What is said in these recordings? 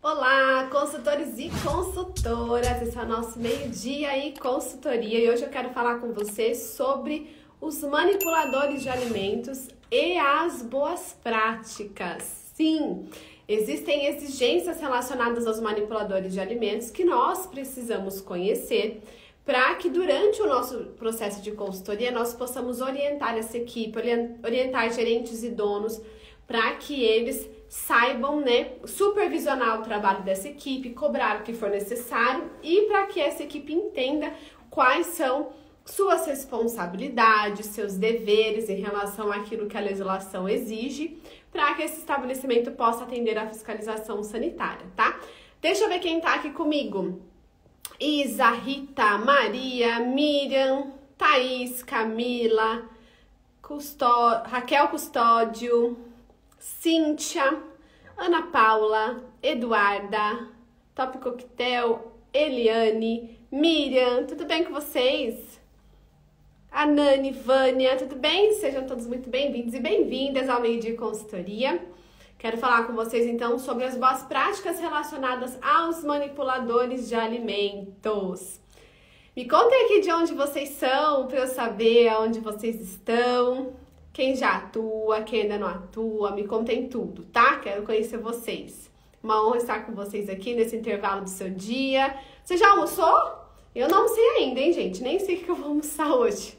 Olá, consultores e consultoras! Esse é o nosso meio-dia e consultoria e hoje eu quero falar com você sobre os manipuladores de alimentos e as boas práticas. Sim, existem exigências relacionadas aos manipuladores de alimentos que nós precisamos conhecer para que durante o nosso processo de consultoria nós possamos orientar essa equipe, orientar gerentes e donos para que eles saibam, supervisionar o trabalho dessa equipe, cobrar o que for necessário e para que essa equipe entenda quais são suas responsabilidades, seus deveres em relação àquilo que a legislação exige, para que esse estabelecimento possa atender à fiscalização sanitária, tá? Deixa eu ver quem tá aqui comigo. Isa, Rita, Maria, Miriam, Thaís, Camila, Raquel Custódio, Cíntia, Ana Paula, Eduarda, Top Coquetel, Eliane, Miriam, tudo bem com vocês? A Nani, Vânia, tudo bem? Sejam todos muito bem-vindos e bem-vindas ao Meio-Dia Consultoria. Quero falar com vocês então sobre as boas práticas relacionadas aos manipuladores de alimentos. Me contem aqui de onde vocês são, para eu saber aonde vocês estão. Quem já atua, quem ainda não atua, me contem tudo, tá? Quero conhecer vocês. Uma honra estar com vocês aqui nesse intervalo do seu dia. Você já almoçou? Eu não almocei ainda, hein, gente? Nem sei o que eu vou almoçar hoje.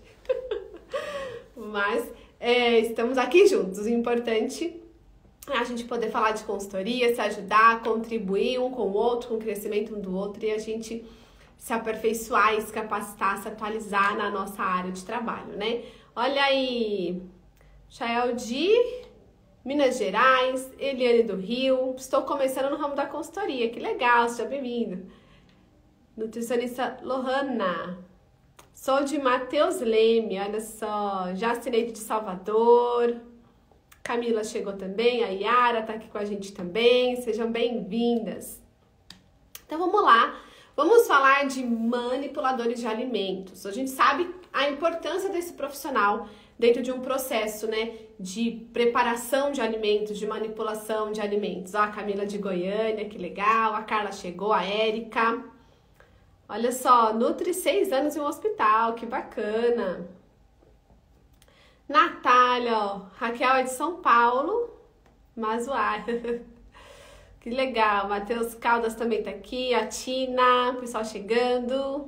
Mas estamos aqui juntos. O importante é a gente poder falar de consultoria, se ajudar, contribuir um com o outro, com o crescimento um do outro e a gente se aperfeiçoar, se capacitar, se atualizar na nossa área de trabalho, né? Olha aí, Chael de Minas Gerais, Eliane do Rio. Estou começando no ramo da consultoria, que legal, seja bem-vindo. Nutricionista Lohana. Sou de Matheus Leme, olha só. Jacineide de Salvador. Camila chegou também, a Yara tá aqui com a gente também. Sejam bem-vindas. Então vamos lá. Vamos falar de manipuladores de alimentos. A gente sabe a importância desse profissional dentro de um processo, de preparação de alimentos, de manipulação de alimentos. Ó, a Camila de Goiânia, que legal. A Carla chegou, a Érica. Olha só, Nutri 6 anos em um hospital, que bacana. Natália, ó, Raquel é de São Paulo, Mazuá. Que legal, Matheus Caldas também tá aqui, a Tina, o pessoal chegando.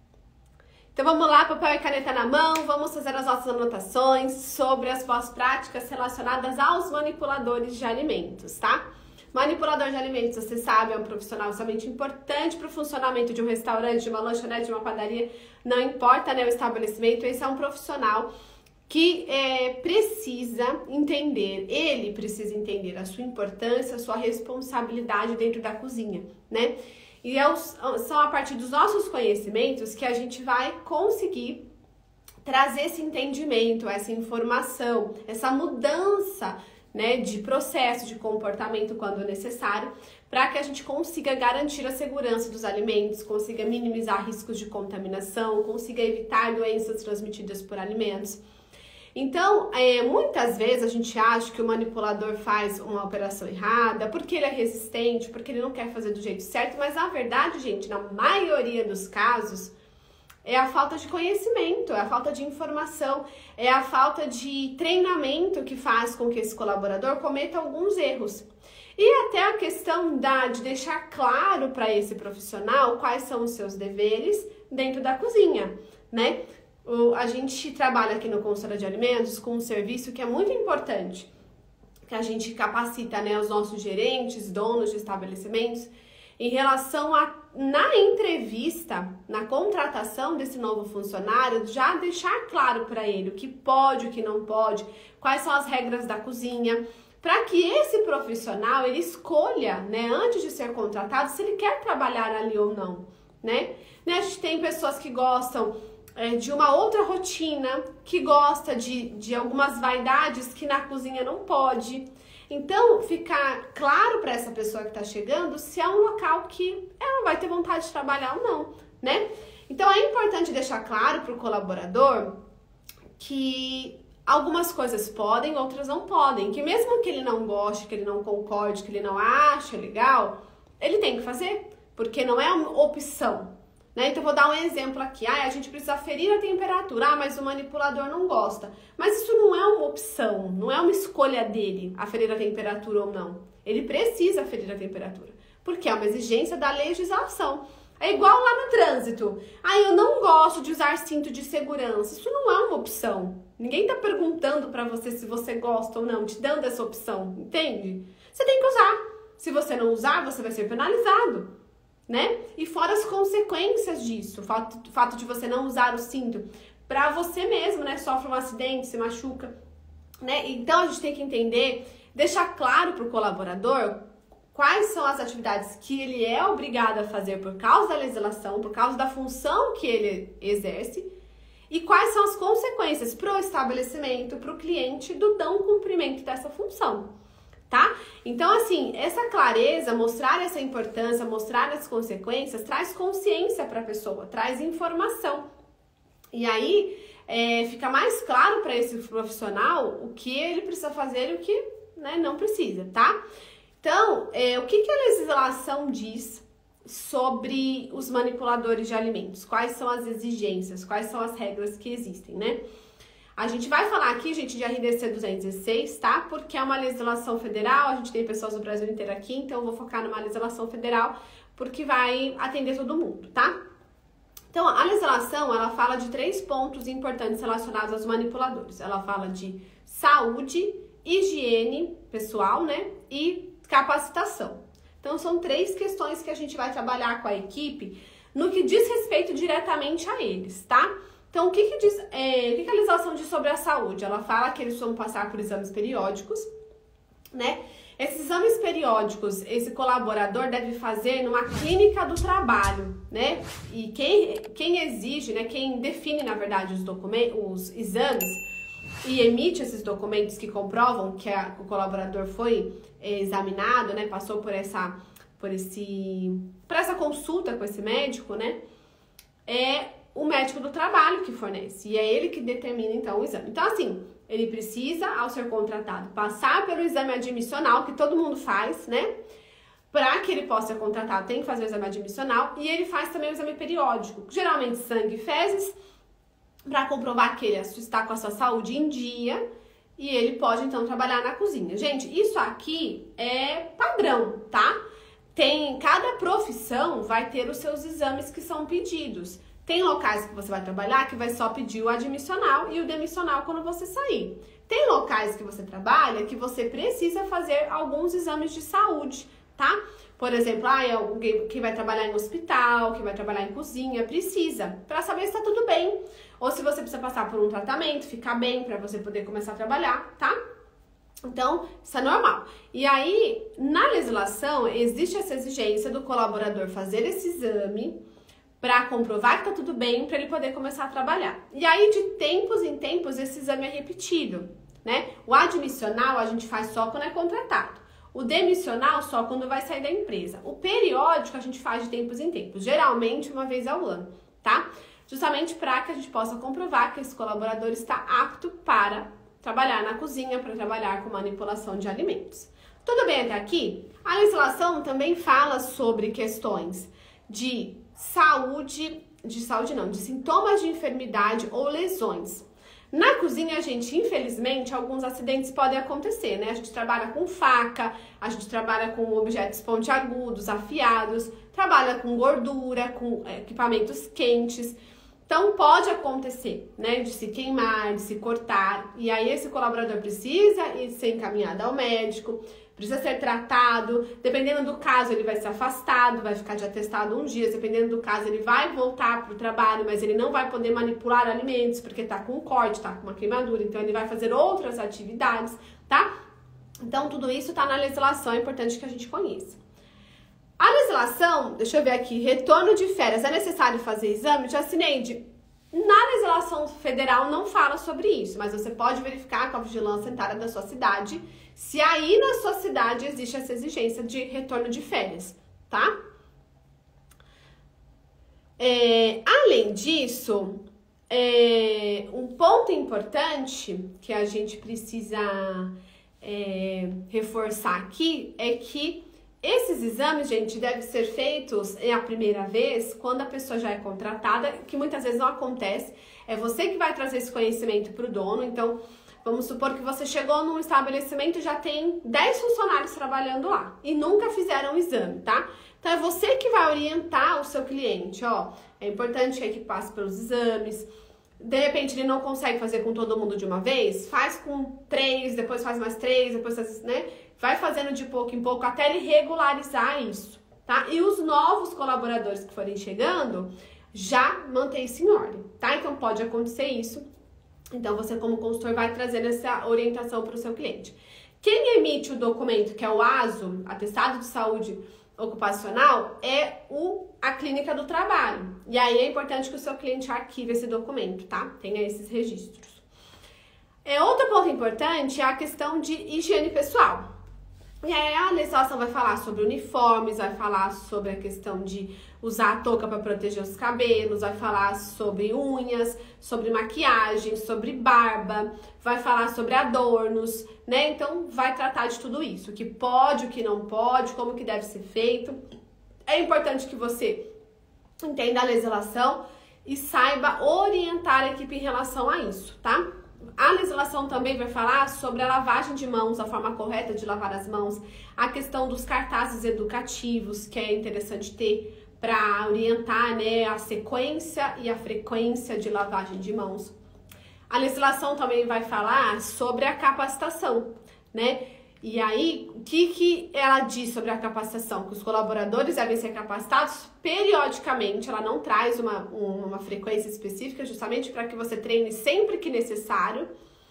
Então vamos lá, papel e caneta na mão, vamos fazer as nossas anotações sobre as boas práticas relacionadas aos manipuladores de alimentos, tá? Manipulador de alimentos, você sabe, é um profissional extremamente importante para o funcionamento de um restaurante, de uma lanchonete, de uma padaria, não importa, o estabelecimento, esse é um profissional que precisa entender, ele precisa entender a sua importância, a sua responsabilidade dentro da cozinha, né? E são a partir dos nossos conhecimentos que a gente vai conseguir trazer esse entendimento, essa informação, essa mudança, de processo, de comportamento quando necessário, para que a gente consiga garantir a segurança dos alimentos, consiga minimizar riscos de contaminação, consiga evitar doenças transmitidas por alimentos. Então, muitas vezes a gente acha que o manipulador faz uma operação errada, porque ele é resistente, porque ele não quer fazer do jeito certo, mas na verdade, gente, na maioria dos casos, é a falta de conhecimento, é a falta de informação, é a falta de treinamento que faz com que esse colaborador cometa alguns erros. E até a questão de deixar claro para esse profissional quais são os seus deveres dentro da cozinha, né? A gente trabalha aqui no Consultoria de Alimentos com um serviço que é muito importante, que a gente capacita, os nossos gerentes, donos de estabelecimentos, em relação na entrevista, na contratação desse novo funcionário, já deixar claro para ele o que pode, o que não pode, quais são as regras da cozinha, para que esse profissional, ele escolha, antes de ser contratado, se ele quer trabalhar ali ou não, A gente tem pessoas que gostam de uma outra rotina, que gosta de algumas vaidades que na cozinha não pode. Então, ficar claro para essa pessoa que está chegando se é um local que ela vai ter vontade de trabalhar ou não, Então, é importante deixar claro para o colaborador que algumas coisas podem, outras não podem. Que mesmo que ele não goste, que ele não concorde, que ele não ache legal, Ele tem que fazer, porque não é uma opção, né? Então, vou dar um exemplo aqui. A gente precisa ferir a temperatura. Mas o manipulador não gosta. Mas isso não é uma opção, não é uma escolha dele, aferir a temperatura ou não. Ele precisa aferir a temperatura, porque é uma exigência da legislação. É igual lá no trânsito. Eu não gosto de usar cinto de segurança. Isso não é uma opção. Ninguém tá perguntando pra você se você gosta ou não, te dando essa opção, entende? Você tem que usar. Se você não usar, você vai ser penalizado, né? E fora as consequências disso, o fato de você não usar o cinto, pra você mesmo, né? Sofre um acidente, se machuca, né? Então a gente tem que entender, deixar claro pro colaborador quais são as atividades que ele é obrigado a fazer por causa da legislação, por causa da função que ele exerce, e quais são as consequências para o estabelecimento, para o cliente, do não cumprimento dessa função, tá? Então, assim, essa clareza, mostrar essa importância, mostrar as consequências, traz consciência para a pessoa, traz informação. E aí, fica mais claro para esse profissional o que ele precisa fazer e o que, né, não precisa, tá? Então, o que a legislação diz sobre os manipuladores de alimentos? Quais são as exigências? Quais são as regras que existem, né? A gente vai falar aqui, gente, de RDC 216, tá? Porque é uma legislação federal, a gente tem pessoas do Brasil inteiro aqui, então eu vou focar numa legislação federal, porque vai atender todo mundo, tá? Então, a legislação, ela fala de 3 pontos importantes relacionados aos manipuladores. Ela fala de saúde, higiene pessoal, né? E capacitação. Então, são 3 questões que a gente vai trabalhar com a equipe no que diz respeito diretamente a eles, tá? Então, o que a legislação diz sobre a saúde? Ela fala que eles vão passar por exames periódicos, né? Esses exames periódicos, esse colaborador deve fazer numa clínica do trabalho, né? E quem exige, né? Quem define, na verdade, os exames e emite esses documentos que comprovam que o colaborador foi examinado, né? Passou por essa consulta com esse médico, né? É o médico do trabalho que fornece, e é ele que determina, então, o exame. Então, assim, ele precisa, ao ser contratado, passar pelo exame admissional, que todo mundo faz, né? Para que ele possa ser contratado, tem que fazer o exame admissional, e ele faz também o exame periódico, geralmente sangue e fezes, para comprovar que ele está com a sua saúde em dia, e ele pode, então, trabalhar na cozinha. Gente, isso aqui é padrão, tá? Cada profissão vai ter os seus exames que são pedidos. Tem locais que você vai trabalhar que vai só pedir o admissional e o demissional quando você sair. Tem locais que você trabalha que você precisa fazer alguns exames de saúde, tá? Por exemplo, alguém que vai trabalhar em hospital, que vai trabalhar em cozinha, precisa, para saber se tá tudo bem. Ou se você precisa passar por um tratamento, ficar bem para você poder começar a trabalhar, tá? Então, isso é normal. E aí, na legislação, existe essa exigência do colaborador fazer esse exame para comprovar que tá tudo bem, para ele poder começar a trabalhar. E aí, de tempos em tempos, esse exame é repetido, né? O admissional a gente faz só quando é contratado. O demissional só quando vai sair da empresa. O periódico a gente faz de tempos em tempos, geralmente uma vez ao ano, tá? Justamente para que a gente possa comprovar que esse colaborador está apto para trabalhar na cozinha, para trabalhar com manipulação de alimentos. Tudo bem até aqui? A legislação também fala sobre questões de de sintomas de enfermidade ou lesões. Na cozinha, gente, infelizmente, alguns acidentes podem acontecer, né? A gente trabalha com faca, a gente trabalha com objetos pontiagudos, afiados, trabalha com gordura, com equipamentos quentes. Então, pode acontecer, né, de se queimar, de se cortar, e aí esse colaborador precisa ser encaminhado ao médico, precisa ser tratado, dependendo do caso ele vai ser afastado, vai ficar de atestado uns dias, dependendo do caso ele vai voltar para o trabalho, mas ele não vai poder manipular alimentos, porque tá com um corte, tá com uma queimadura, então ele vai fazer outras atividades, tá? Então, tudo isso tá na legislação, é importante que a gente conheça. A legislação, deixa eu ver aqui, retorno de férias, é necessário fazer exame? Jacineide, na legislação federal não fala sobre isso, mas você pode verificar com a vigilância sanitária da sua cidade, se aí na sua cidade existe essa exigência de retorno de férias, tá? Além disso, um ponto importante que a gente precisa reforçar aqui é que Esses exames, gente, devem ser feitos a primeira vez, quando a pessoa já é contratada, que muitas vezes não acontece. É você que vai trazer esse conhecimento para o dono. Então, vamos supor que você chegou num estabelecimento e já tem 10 funcionários trabalhando lá e nunca fizeram o exame, tá? Então, é você que vai orientar o seu cliente, ó. É importante que a equipe passe pelos exames. De repente, ele não consegue fazer com todo mundo de uma vez, faz com 3, depois faz mais 3, depois faz, né? Vai fazendo de pouco em pouco até ele regularizar isso, tá? E os novos colaboradores que forem chegando, já mantém isso em ordem, tá? Então, pode acontecer isso. Então, você como consultor vai trazendo essa orientação para o seu cliente. Quem emite o documento, que é o ASO, Atestado de Saúde Ocupacional, é a clínica do trabalho. E aí é importante que o seu cliente arquive esse documento, tá? Tenha esses registros. Outro ponto importante é a questão de higiene pessoal. E aí a legislação vai falar sobre uniformes, vai falar sobre a questão de usar a touca para proteger os cabelos, vai falar sobre unhas, sobre maquiagem, sobre barba, vai falar sobre adornos, né? Então vai tratar de tudo isso, o que pode, o que não pode, como que deve ser feito. É importante que você entenda a legislação e saiba orientar a equipe em relação a isso, tá? A legislação também vai falar sobre a lavagem de mãos, a forma correta de lavar as mãos, a questão dos cartazes educativos, que é interessante ter para orientar, né, a sequência e a frequência de lavagem de mãos. A legislação também vai falar sobre a capacitação, né? E aí, o que ela diz sobre a capacitação? Que os colaboradores devem ser capacitados periodicamente, ela não traz uma frequência específica, justamente para que você treine sempre que necessário.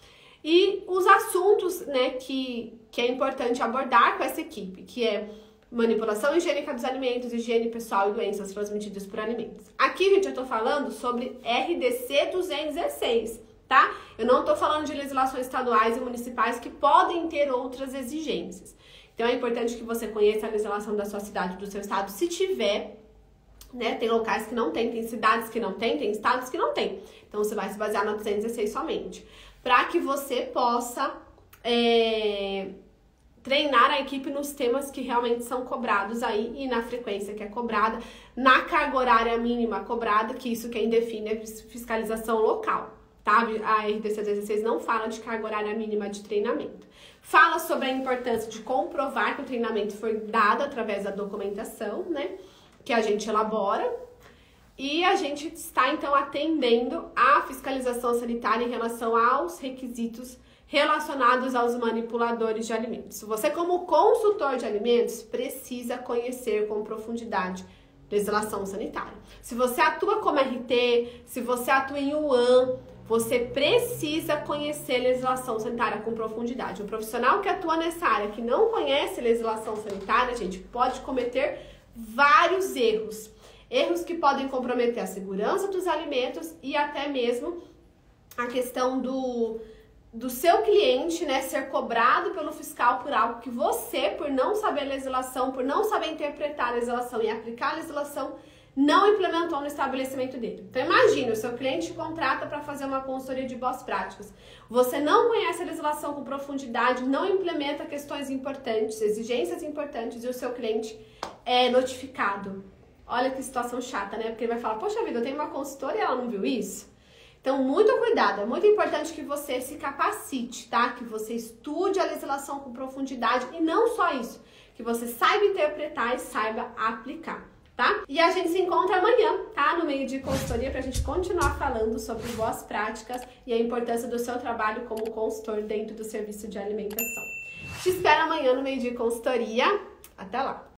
E os assuntos, né, que é importante abordar com essa equipe, que é manipulação higiênica dos alimentos, higiene pessoal e doenças transmitidas por alimentos. Aqui, gente, eu tô falando sobre RDC 216. Tá? Eu não estou falando de legislações estaduais e municipais que podem ter outras exigências. Então é importante que você conheça a legislação da sua cidade, do seu estado, se tiver, né? Tem locais que não tem cidades que não tem estados que não tem. Então você vai se basear na 216 somente, para que você possa treinar a equipe nos temas que realmente são cobrados aí e na frequência que é cobrada, na carga horária mínima cobrada, que isso quem define é fiscalização local. Tá? A RDC 216 não fala de carga horária mínima de treinamento. Fala sobre a importância de comprovar que o treinamento foi dado através da documentação, né? Que a gente elabora. E a gente está, então, atendendo à fiscalização sanitária em relação aos requisitos relacionados aos manipuladores de alimentos. Você, como consultor de alimentos, precisa conhecer com profundidade legislação sanitária. Se você atua como RT, se você atua em UAN, você precisa conhecer legislação sanitária com profundidade. Um profissional que atua nessa área, que não conhece legislação sanitária, gente, pode cometer vários erros. Erros que podem comprometer a segurança dos alimentos e até mesmo a questão do seu cliente, né, ser cobrado pelo fiscal por algo que você, por não saber legislação, por não saber interpretar a legislação e aplicar a legislação, não implementou no estabelecimento dele. Então imagine, o seu cliente te contrata para fazer uma consultoria de boas práticas. Você não conhece a legislação com profundidade, não implementa questões importantes, exigências importantes e o seu cliente é notificado. Olha que situação chata, né? Porque ele vai falar, poxa vida, eu tenho uma consultora e ela não viu isso? Então, muito cuidado, é muito importante que você se capacite, tá? Que você estude a legislação com profundidade e não só isso, que você saiba interpretar e saiba aplicar. Tá? E a gente se encontra amanhã, tá? No meio de consultoria, pra gente continuar falando sobre boas práticas e a importância do seu trabalho como consultor dentro do serviço de alimentação. Te espero amanhã no meio de consultoria. Até lá!